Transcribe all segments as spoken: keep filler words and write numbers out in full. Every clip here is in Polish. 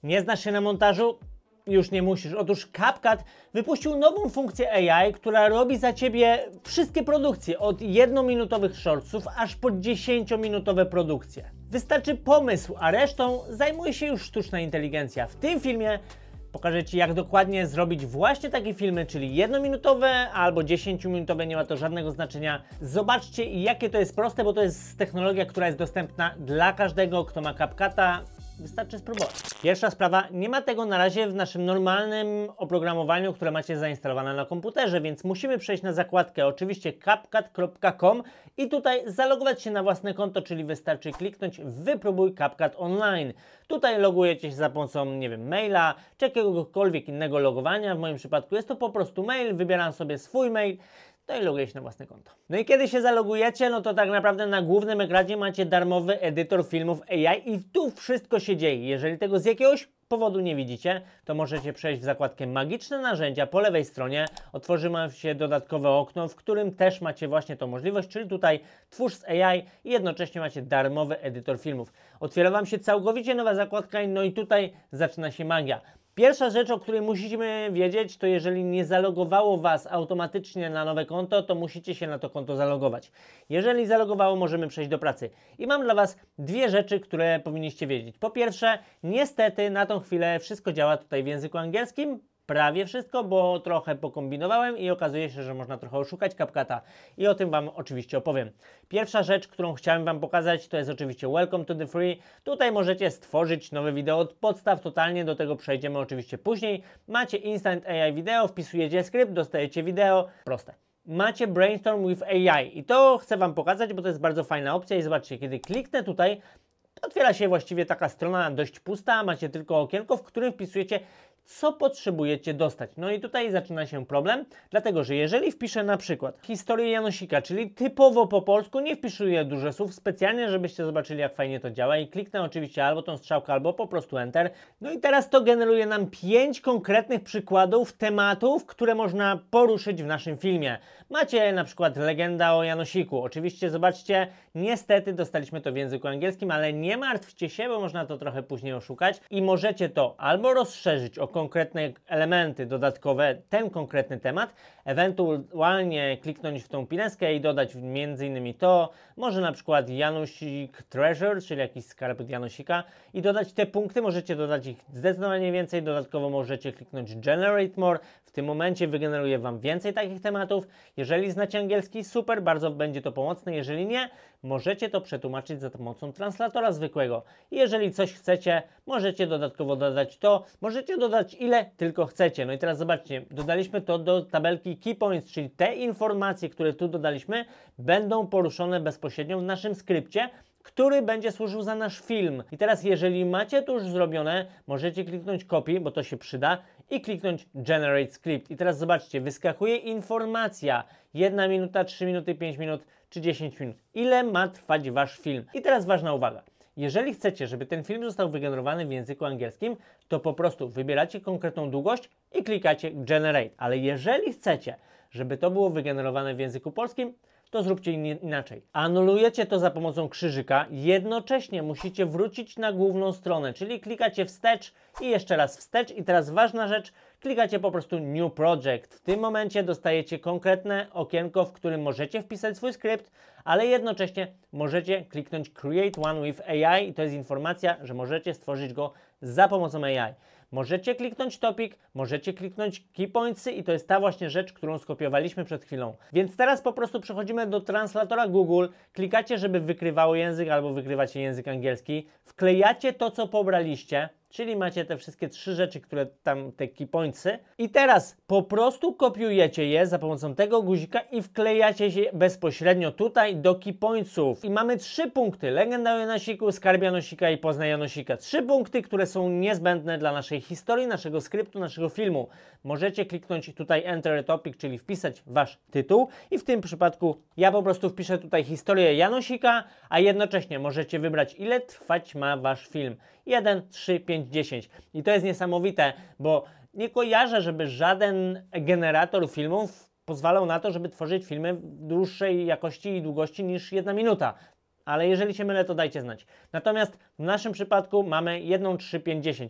Nie znasz się na montażu? Już nie musisz. Otóż CapCut wypuścił nową funkcję A I, która robi za Ciebie wszystkie produkcje, od jednominutowych shortsów aż po dziesięciominutowe produkcje. Wystarczy pomysł, a resztą zajmuje się już sztuczna inteligencja. W tym filmie pokażę Ci, jak dokładnie zrobić właśnie takie filmy, czyli jednominutowe albo dziesięciominutowe, nie ma to żadnego znaczenia. Zobaczcie, jakie to jest proste, bo to jest technologia, która jest dostępna dla każdego, kto ma CapCuta. Wystarczy spróbować. Pierwsza sprawa, nie ma tego na razie w naszym normalnym oprogramowaniu, które macie zainstalowane na komputerze, więc musimy przejść na zakładkę, oczywiście CapCut kropka com i tutaj zalogować się na własne konto, czyli wystarczy kliknąć wypróbuj CapCut online. Tutaj logujecie się za pomocą, nie wiem, maila, czy jakiegokolwiek innego logowania. W moim przypadku jest to po prostu mail, wybieram sobie swój mail. No i loguję się na własne konto. No i kiedy się zalogujecie, no to tak naprawdę na głównym ekranie macie darmowy edytor filmów A I i tu wszystko się dzieje. Jeżeli tego z jakiegoś powodu nie widzicie, to możecie przejść w zakładkę magiczne narzędzia po lewej stronie. Otworzy wam się dodatkowe okno, w którym też macie właśnie tą możliwość, czyli tutaj twórz z A I i jednocześnie macie darmowy edytor filmów. Otwiera wam się całkowicie nowa zakładka, no i tutaj zaczyna się magia. Pierwsza rzecz, o której musicie wiedzieć, to jeżeli nie zalogowało Was automatycznie na nowe konto, to musicie się na to konto zalogować. Jeżeli zalogowało, możemy przejść do pracy. I mam dla Was dwie rzeczy, które powinniście wiedzieć. Po pierwsze, niestety na tą chwilę wszystko działa tutaj w języku angielskim. Prawie wszystko, bo trochę pokombinowałem i okazuje się, że można trochę oszukać CapCuta i o tym Wam oczywiście opowiem. Pierwsza rzecz, którą chciałem Wam pokazać, to jest oczywiście Welcome to the Free. Tutaj możecie stworzyć nowe wideo od podstaw totalnie, do tego przejdziemy oczywiście później. Macie Instant A I Video, wpisujecie skrypt, dostajecie wideo, proste. Macie Brainstorm with A I i to chcę Wam pokazać, bo to jest bardzo fajna opcja i zobaczcie, kiedy kliknę tutaj, otwiera się właściwie taka strona dość pusta, macie tylko okienko, w którym wpisujecie, co potrzebujecie dostać. No i tutaj zaczyna się problem, dlatego że jeżeli wpiszę na przykład historię Janosika, czyli typowo po polsku, nie wpisuję dużo słów specjalnie, żebyście zobaczyli, jak fajnie to działa i kliknę oczywiście albo tą strzałkę, albo po prostu Enter. No i teraz to generuje nam pięć konkretnych przykładów tematów, które można poruszyć w naszym filmie. Macie na przykład legenda o Janosiku. Oczywiście zobaczcie, niestety dostaliśmy to w języku angielskim, ale nie martwcie się, bo można to trochę później oszukać i możecie to albo rozszerzyć o konkretne elementy dodatkowe, ten konkretny temat, ewentualnie kliknąć w tą pineskę i dodać między innymi to, może na przykład Janusik Treasure, czyli jakiś skarb Janosika i dodać te punkty, możecie dodać ich zdecydowanie więcej, dodatkowo możecie kliknąć Generate More, w tym momencie wygeneruje Wam więcej takich tematów. Jeżeli znacie angielski, super, bardzo będzie to pomocne, jeżeli nie, możecie to przetłumaczyć za pomocą translatora zwykłego. I jeżeli coś chcecie, możecie dodatkowo dodać to, możecie dodać ile tylko chcecie. No i teraz zobaczcie, dodaliśmy to do tabelki Key Points, czyli te informacje, które tu dodaliśmy, będą poruszone bezpośrednio w naszym skrypcie, który będzie służył za nasz film. I teraz jeżeli macie to już zrobione, możecie kliknąć Copy, bo to się przyda i kliknąć Generate Script. I teraz zobaczcie, wyskakuje informacja jedna minuta, trzy minuty, pięć minut czy dziesięć minut. Ile ma trwać Wasz film? I teraz ważna uwaga. Jeżeli chcecie, żeby ten film został wygenerowany w języku angielskim, to po prostu wybieracie konkretną długość i klikacie Generate. Ale jeżeli chcecie, żeby to było wygenerowane w języku polskim, to zróbcie inaczej. Anulujecie to za pomocą krzyżyka, jednocześnie musicie wrócić na główną stronę, czyli klikacie wstecz i jeszcze raz wstecz i teraz ważna rzecz, klikacie po prostu New Project. W tym momencie dostajecie konkretne okienko, w którym możecie wpisać swój skrypt, ale jednocześnie możecie kliknąć Create One with A I i to jest informacja, że możecie stworzyć go za pomocą A I. Możecie kliknąć Topic, możecie kliknąć Key Pointsy i to jest ta właśnie rzecz, którą skopiowaliśmy przed chwilą. Więc teraz po prostu przechodzimy do translatora Google, klikacie, żeby wykrywało język albo wykrywacie język angielski, wklejacie to, co pobraliście, czyli macie te wszystkie trzy rzeczy, które tam, te key pointsy. I teraz po prostu kopiujecie je za pomocą tego guzika i wklejacie je bezpośrednio tutaj do key pointsów. I mamy trzy punkty. Legenda o Janosiku, skarb Janosika i poznaj Janosika. Trzy punkty, które są niezbędne dla naszej historii, naszego skryptu, naszego filmu. Możecie kliknąć tutaj Enter a Topic, czyli wpisać Wasz tytuł. I w tym przypadku ja po prostu wpiszę tutaj historię Janosika, a jednocześnie możecie wybrać, ile trwać ma Wasz film. jeden, trzy, pięć, dziesięć. I to jest niesamowite, bo nie kojarzę, żeby żaden generator filmów pozwalał na to, żeby tworzyć filmy dłuższej jakości i długości niż jedna minuta. Ale jeżeli się mylę, to dajcie znać. Natomiast w naszym przypadku mamy jeden, trzy, pięć, dziesięć.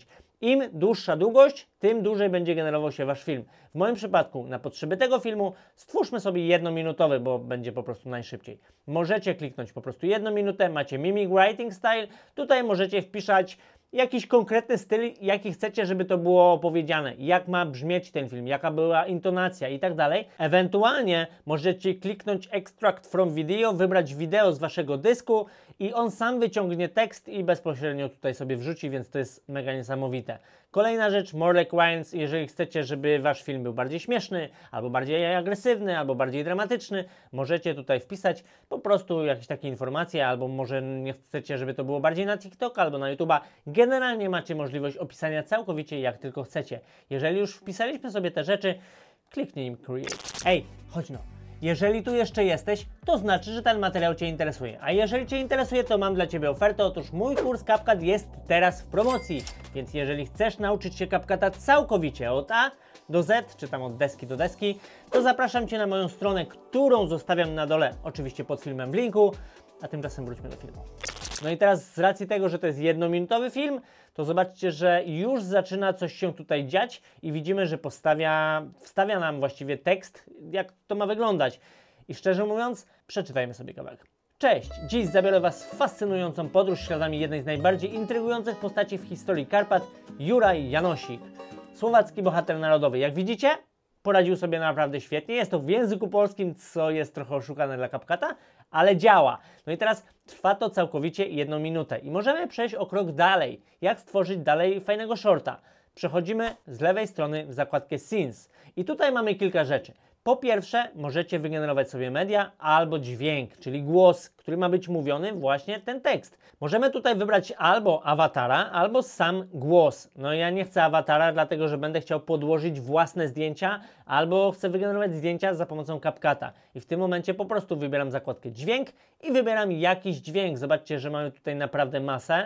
Im dłuższa długość, tym dłużej będzie generował się Wasz film. W moim przypadku, na potrzeby tego filmu, stwórzmy sobie jednominutowy, bo będzie po prostu najszybciej. Możecie kliknąć po prostu jedną minutę, macie Mimic Writing Style, tutaj możecie wpisać jakiś konkretny styl, jaki chcecie, żeby to było opowiedziane, jak ma brzmieć ten film, jaka była intonacja i tak dalej. Ewentualnie możecie kliknąć Extract from Video, wybrać wideo z Waszego dysku i on sam wyciągnie tekst i bezpośrednio tutaj sobie wrzuci, więc to jest mega niesamowite. Kolejna rzecz, more requirements, jeżeli chcecie, żeby Wasz film był bardziej śmieszny, albo bardziej agresywny, albo bardziej dramatyczny, możecie tutaj wpisać po prostu jakieś takie informacje, albo może nie chcecie, żeby to było bardziej na TikTok albo na YouTube'a. Generalnie macie możliwość opisania całkowicie jak tylko chcecie. Jeżeli już wpisaliśmy sobie te rzeczy, kliknij im Create. Ej, chodź no. Jeżeli tu jeszcze jesteś, to znaczy, że ten materiał Cię interesuje. A jeżeli Cię interesuje, to mam dla Ciebie ofertę. Otóż mój kurs CapCut jest teraz w promocji. Więc jeżeli chcesz nauczyć się CapCuta całkowicie od A do Z, czy tam od deski do deski, to zapraszam Cię na moją stronę, którą zostawiam na dole, oczywiście pod filmem w linku. A tymczasem wróćmy do filmu. No i teraz z racji tego, że to jest jednominutowy film, to zobaczcie, że już zaczyna coś się tutaj dziać i widzimy, że postawia, wstawia nam właściwie tekst, jak to ma wyglądać. I szczerze mówiąc, przeczytajmy sobie kawałek. Cześć! Dziś zabiorę Was w fascynującą podróż śladami jednej z najbardziej intrygujących postaci w historii Karpat, Juraj Janosik. Słowacki bohater narodowy. Jak widzicie, poradził sobie naprawdę świetnie. Jest to w języku polskim, co jest trochę oszukane dla CapCuta, ale działa. No i teraz trwa to całkowicie jedną minutę i możemy przejść o krok dalej. Jak stworzyć dalej fajnego shorta? Przechodzimy z lewej strony w zakładkę Scenes i tutaj mamy kilka rzeczy. Po pierwsze, możecie wygenerować sobie media albo dźwięk, czyli głos, który ma być mówiony właśnie ten tekst. Możemy tutaj wybrać albo awatara, albo sam głos. No ja nie chcę awatara, dlatego że będę chciał podłożyć własne zdjęcia, albo chcę wygenerować zdjęcia za pomocą CapCuta. I w tym momencie po prostu wybieram zakładkę dźwięk i wybieram jakiś dźwięk. Zobaczcie, że mamy tutaj naprawdę masę.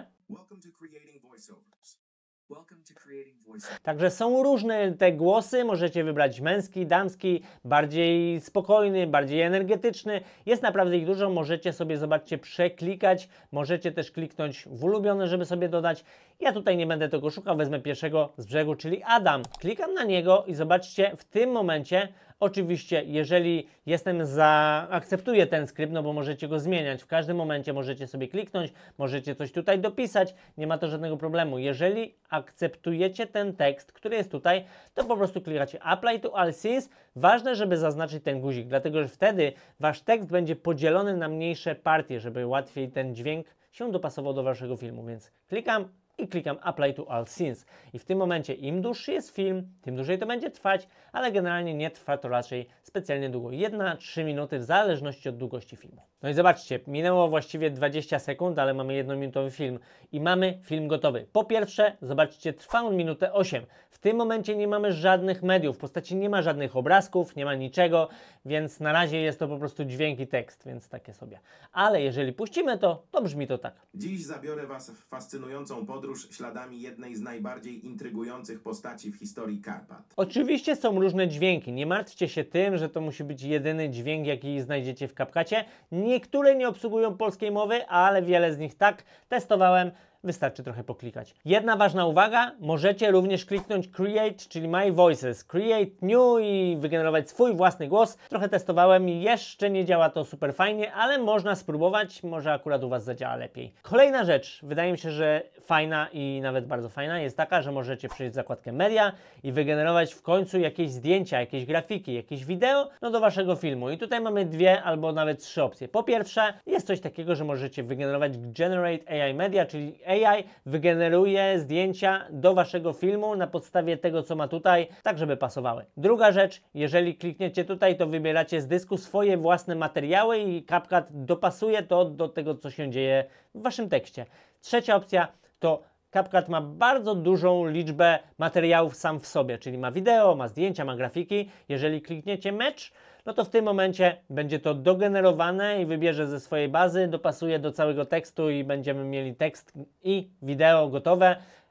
Także są różne te głosy, możecie wybrać męski, damski, bardziej spokojny, bardziej energetyczny. Jest naprawdę ich dużo, możecie sobie, zobaczcie, przeklikać. Możecie też kliknąć w ulubione, żeby sobie dodać. Ja tutaj nie będę tego szukał, wezmę pierwszego z brzegu, czyli Adam. Klikam na niego i zobaczcie, w tym momencie, oczywiście, jeżeli jestem za... akceptuję ten skrypt, no bo możecie go zmieniać. W każdym momencie możecie sobie kliknąć, możecie coś tutaj dopisać, nie ma to żadnego problemu. Jeżeli akceptujecie ten tekst, który jest tutaj, to po prostu klikacie Apply to All Scenes. Ważne, żeby zaznaczyć ten guzik, dlatego że wtedy Wasz tekst będzie podzielony na mniejsze partie, żeby łatwiej ten dźwięk się dopasował do Waszego filmu, więc klikam i klikam Apply to All Scenes. I w tym momencie im dłuższy jest film, tym dłużej to będzie trwać, ale generalnie nie trwa to raczej specjalnie długo. jedna trzy minuty w zależności od długości filmu. No i zobaczcie, minęło właściwie dwadzieścia sekund, ale mamy jednominutowy film i mamy film gotowy. Po pierwsze, zobaczcie, trwa on minutę osiem. W tym momencie nie mamy żadnych mediów, w postaci nie ma żadnych obrazków, nie ma niczego, więc na razie jest to po prostu dźwięk i tekst, więc takie sobie. Ale jeżeli puścimy to, to brzmi to tak. Dziś zabiorę Was w fascynującą podróż śladami jednej z najbardziej intrygujących postaci w historii Karpat. Oczywiście są różne dźwięki, nie martwcie się tym, że to musi być jedyny dźwięk, jaki znajdziecie w CapCucie. Niektóre nie obsługują polskiej mowy, ale wiele z nich tak. Testowałem, wystarczy trochę poklikać. Jedna ważna uwaga, możecie również kliknąć Create, czyli My Voices, Create New i wygenerować swój własny głos. Trochę testowałem i jeszcze nie działa to super fajnie, ale można spróbować, może akurat u Was zadziała lepiej. Kolejna rzecz, wydaje mi się, że fajna i nawet bardzo fajna jest taka, że możecie przejść w zakładkę Media i wygenerować w końcu jakieś zdjęcia, jakieś grafiki, jakieś wideo no do Waszego filmu. I tutaj mamy dwie albo nawet trzy opcje. Po pierwsze, jest coś takiego, że możecie wygenerować Generate A I Media, czyli A I wygeneruje zdjęcia do Waszego filmu na podstawie tego, co ma tutaj, tak żeby pasowały. Druga rzecz, jeżeli klikniecie tutaj, to wybieracie z dysku swoje własne materiały i CapCut dopasuje to do tego, co się dzieje w Waszym tekście. Trzecia opcja to CapCut ma bardzo dużą liczbę materiałów sam w sobie, czyli ma wideo, ma zdjęcia, ma grafiki. Jeżeli klikniecie Match, no to w tym momencie będzie to dogenerowane i wybierze ze swojej bazy, dopasuje do całego tekstu i będziemy mieli tekst i wideo gotowe.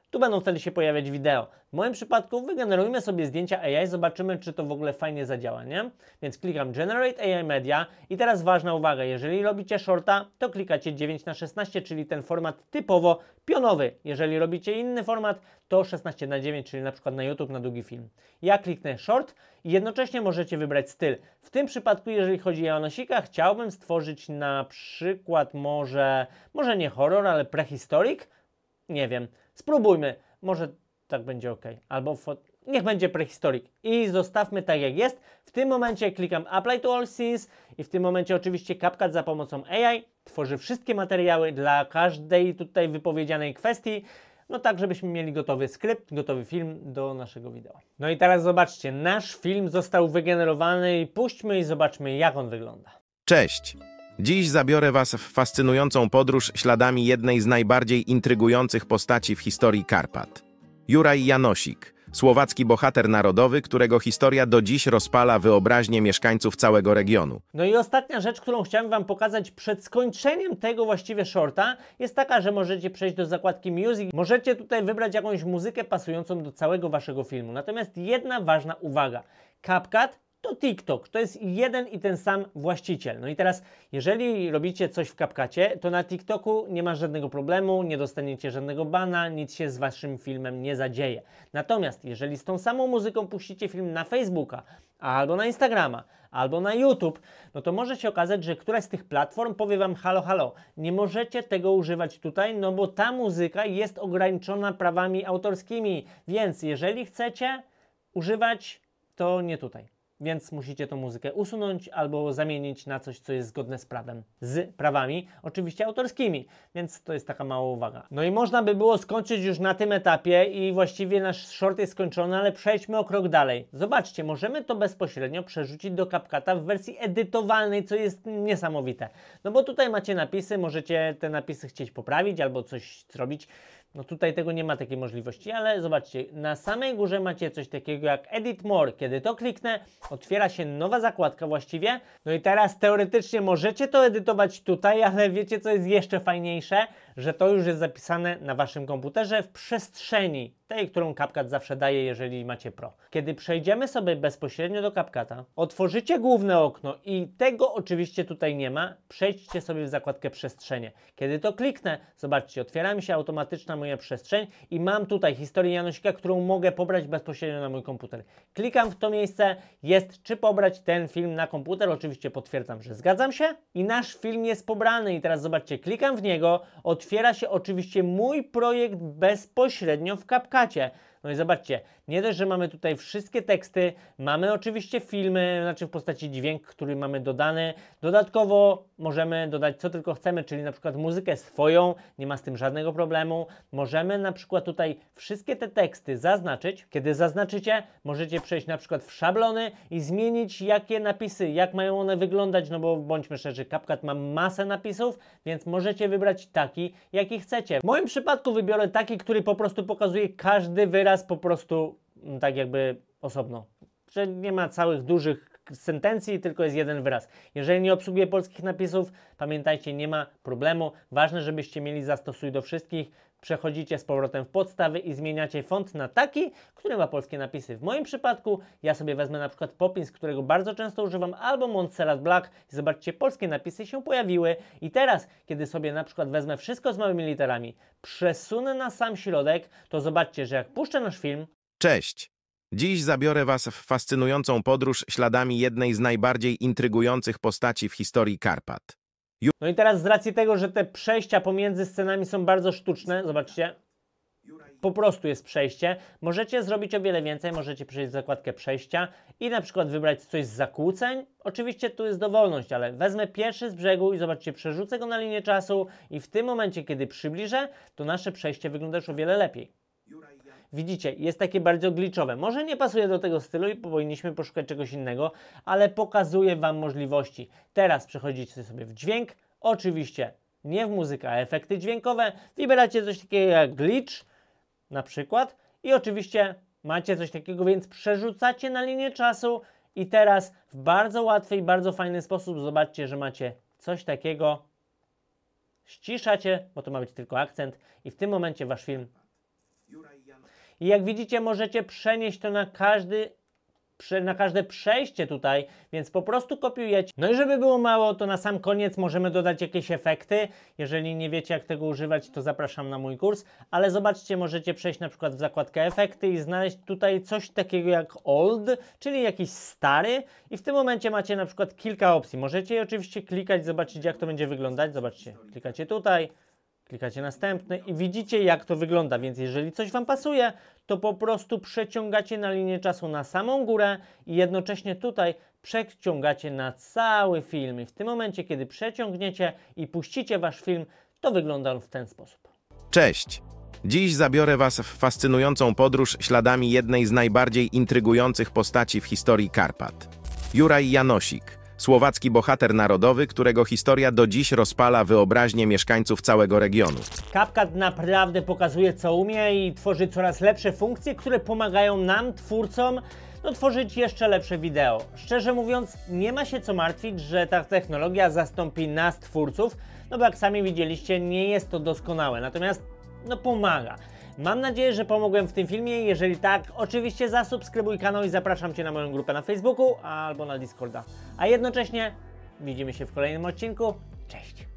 Tu będą wtedy się pojawiać wideo. W moim przypadku wygenerujmy sobie zdjęcia A I, zobaczymy, czy to w ogóle fajnie zadziała, nie? Więc klikam Generate A I Media i teraz ważna uwaga, jeżeli robicie shorta, to klikacie dziewięć na szesnaście, czyli ten format typowo pionowy. Jeżeli robicie inny format, to szesnaście na dziewięć, czyli na przykład na YouTube, na długi film. Ja kliknę short i jednocześnie możecie wybrać styl. W tym przypadku, jeżeli chodzi o Janosika, chciałbym stworzyć na przykład może, może nie horror, ale prehistoric. Nie wiem, spróbujmy, może tak będzie ok, albo niech będzie prehistoric i zostawmy tak jak jest. W tym momencie klikam Apply to all scenes i w tym momencie oczywiście CapCut za pomocą A I tworzy wszystkie materiały dla każdej tutaj wypowiedzianej kwestii, no tak żebyśmy mieli gotowy skrypt, gotowy film do naszego wideo. No i teraz zobaczcie, nasz film został wygenerowany i puśćmy i zobaczmy jak on wygląda. Cześć! Dziś zabiorę Was w fascynującą podróż śladami jednej z najbardziej intrygujących postaci w historii Karpat. Juraj Janosik, słowacki bohater narodowy, którego historia do dziś rozpala wyobraźnię mieszkańców całego regionu. No i ostatnia rzecz, którą chciałem Wam pokazać przed skończeniem tego właściwie shorta, jest taka, że możecie przejść do zakładki Music. Możecie tutaj wybrać jakąś muzykę pasującą do całego Waszego filmu. Natomiast jedna ważna uwaga. CapCut to TikTok, to jest jeden i ten sam właściciel. No i teraz, jeżeli robicie coś w CapCucie, to na TikToku nie ma żadnego problemu, nie dostaniecie żadnego bana, nic się z Waszym filmem nie zadzieje. Natomiast, jeżeli z tą samą muzyką puścicie film na Facebooka, albo na Instagrama, albo na YouTube, no to może się okazać, że któraś z tych platform powie Wam halo, halo, nie możecie tego używać tutaj, no bo ta muzyka jest ograniczona prawami autorskimi, więc jeżeli chcecie używać, to nie tutaj. Więc musicie tą muzykę usunąć albo zamienić na coś, co jest zgodne z prawem, z prawami, oczywiście autorskimi, więc to jest taka mała uwaga. No i można by było skończyć już na tym etapie i właściwie nasz short jest skończony, ale przejdźmy o krok dalej. Zobaczcie, możemy to bezpośrednio przerzucić do CapCuta w wersji edytowalnej, co jest niesamowite. No bo tutaj macie napisy, możecie te napisy chcieć poprawić albo coś zrobić. No tutaj tego nie ma takiej możliwości, ale zobaczcie, na samej górze macie coś takiego jak Edit More. Kiedy to kliknę, otwiera się nowa zakładka właściwie. No i teraz teoretycznie możecie to edytować tutaj, ale wiecie co jest jeszcze fajniejsze? Że to już jest zapisane na Waszym komputerze w przestrzeni, tej, którą CapCut zawsze daje, jeżeli macie Pro. Kiedy przejdziemy sobie bezpośrednio do CapCuta, otworzycie główne okno i tego oczywiście tutaj nie ma, przejdźcie sobie w zakładkę przestrzenie. Kiedy to kliknę, zobaczcie, otwiera mi się automatyczna moja przestrzeń i mam tutaj historię Janosika, którą mogę pobrać bezpośrednio na mój komputer. Klikam w to miejsce, jest czy pobrać ten film na komputer, oczywiście potwierdzam, że zgadzam się i nasz film jest pobrany i teraz zobaczcie, klikam w niego, otwiera się oczywiście mój projekt bezpośrednio w CapCucie. No i zobaczcie, nie dość, że mamy tutaj wszystkie teksty, mamy oczywiście filmy, znaczy w postaci dźwięk, który mamy dodany. Dodatkowo możemy dodać co tylko chcemy, czyli na przykład muzykę swoją, nie ma z tym żadnego problemu. Możemy na przykład tutaj wszystkie te teksty zaznaczyć. Kiedy zaznaczycie, możecie przejść na przykład w szablony i zmienić jakie napisy, jak mają one wyglądać, no bo bądźmy szczerzy, CapCut ma masę napisów, więc możecie wybrać taki, jaki chcecie. W moim przypadku wybiorę taki, który po prostu pokazuje każdy wyraz po prostu tak jakby osobno, że nie ma całych dużych sentencji, tylko jest jeden wyraz. Jeżeli nie obsługuje polskich napisów, pamiętajcie, nie ma problemu. Ważne, żebyście mieli zastosuj do wszystkich. Przechodzicie z powrotem w podstawy i zmieniacie font na taki, który ma polskie napisy. W moim przypadku ja sobie wezmę na przykład Poppins, którego bardzo często używam, albo Montserrat Black i zobaczcie, polskie napisy się pojawiły. I teraz, kiedy sobie na przykład wezmę wszystko z małymi literami, przesunę na sam środek, to zobaczcie, że jak puszczę nasz film. Cześć! Dziś zabiorę Was w fascynującą podróż śladami jednej z najbardziej intrygujących postaci w historii Karpat. No i teraz z racji tego, że te przejścia pomiędzy scenami są bardzo sztuczne, zobaczcie, po prostu jest przejście, możecie zrobić o wiele więcej, możecie przejść w zakładkę przejścia i na przykład wybrać coś z zakłóceń. Oczywiście tu jest dowolność, ale wezmę pierwszy z brzegu i zobaczcie, przerzucę go na linię czasu i w tym momencie, kiedy przybliżę, to nasze przejście wygląda już o wiele lepiej. Widzicie, jest takie bardzo glitchowe. Może nie pasuje do tego stylu i powinniśmy poszukać czegoś innego, ale pokazuję Wam możliwości. Teraz przechodzicie sobie w dźwięk, oczywiście nie w muzykę, a efekty dźwiękowe. Wybieracie coś takiego jak glitch na przykład i oczywiście macie coś takiego, więc przerzucacie na linię czasu i teraz w bardzo łatwy i bardzo fajny sposób zobaczcie, że macie coś takiego. Ściszacie, bo to ma być tylko akcent i w tym momencie Wasz film I jak widzicie, możecie przenieść to na każdy na każde przejście tutaj, więc po prostu kopiujecie. No i żeby było mało, to na sam koniec możemy dodać jakieś efekty. Jeżeli nie wiecie, jak tego używać, to zapraszam na mój kurs, ale zobaczcie, możecie przejść na przykład w zakładkę efekty i znaleźć tutaj coś takiego jak old, czyli jakiś stary, i w tym momencie macie na przykład kilka opcji. Możecie je oczywiście klikać, zobaczyć, jak to będzie wyglądać. Zobaczcie, klikacie tutaj, klikacie następny i widzicie, jak to wygląda, więc jeżeli coś Wam pasuje, to po prostu przeciągacie na linię czasu na samą górę i jednocześnie tutaj przeciągacie na cały film. I w tym momencie, kiedy przeciągniecie i puścicie Wasz film, to wygląda on w ten sposób. Cześć! Dziś zabiorę Was w fascynującą podróż śladami jednej z najbardziej intrygujących postaci w historii Karpat. Juraj Janosik, słowacki bohater narodowy, którego historia do dziś rozpala wyobraźnię mieszkańców całego regionu. CapCut naprawdę pokazuje, co umie i tworzy coraz lepsze funkcje, które pomagają nam, twórcom, no, tworzyć jeszcze lepsze wideo. Szczerze mówiąc, nie ma się co martwić, że ta technologia zastąpi nas, twórców, no bo jak sami widzieliście, nie jest to doskonałe, natomiast no pomaga. Mam nadzieję, że pomogłem w tym filmie. Jeżeli tak, oczywiście zasubskrybuj kanał i zapraszam Cię na moją grupę na Facebooku albo na Discorda. A jednocześnie widzimy się w kolejnym odcinku. Cześć!